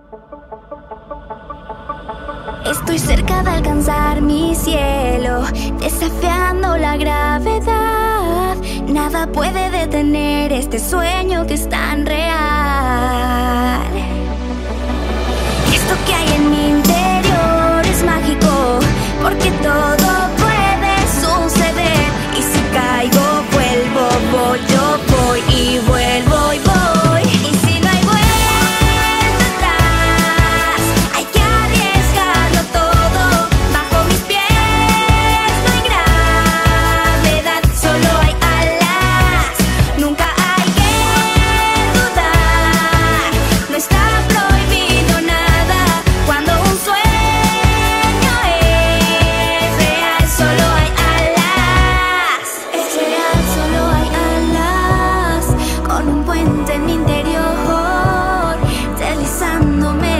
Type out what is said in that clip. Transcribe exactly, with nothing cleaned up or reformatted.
Estoy cerca de alcanzar mi cielo, desafiando la gravedad. Nada puede detener este sueño que es tan real. Esto que hay en mi interior es mágico, porque todo puede suceder. Y si caigo, vuelvo, voy, yo voy y vuelvo y voy. Y si no hay vuelta atrás, hay que arriesgarlo todo. Bajo mis pies no hay gravedad, solo hay alas. Nunca hay que dudar, no está prohibido nada. Cuando un sueño es real, solo hay alas. Es real, solo hay alas. Con un puente en mi interior, deslizándome